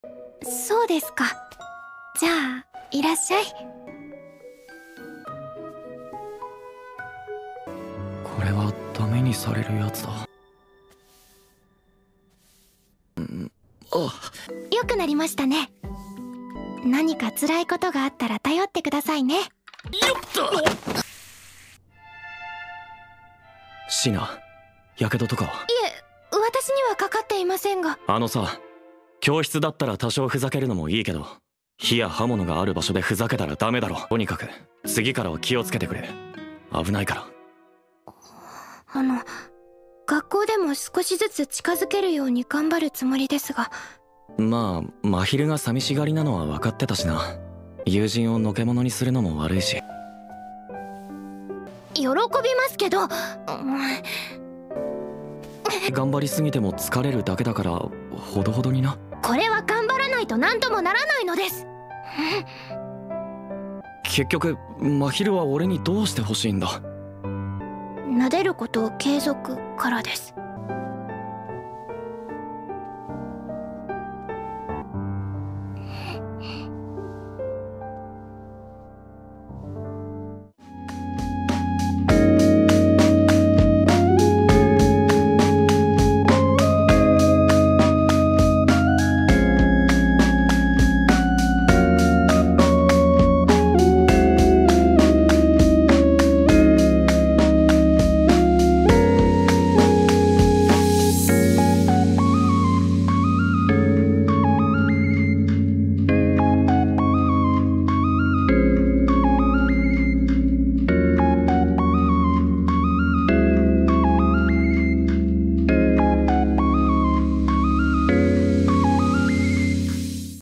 そうですか。じゃあいらっしゃい。 これはダメにされるやつだ。 良くなりましたね。何か辛いことがあったら頼ってくださいね。 シナ、やけどとかは？ いえ、私にはかかっていませんが。 さ、教室だったら多少ふざけるのもいいけど、火や刃物がある場所でふざけたらダメだろ。とにかく次からは気をつけてくれ。危ないから。 学校でも少しずつ近づけるように頑張るつもりですが。 まあ真昼が寂しがりなのは分かってたしな。友人をのけ者にするのも悪いし。 喜びますけど、 頑張りすぎても疲れるだけだから、ほどほどにな。 これは頑張らないと何ともならないのです。 結局真昼は俺にどうしてほしいんだ？ 撫でることを継続からです。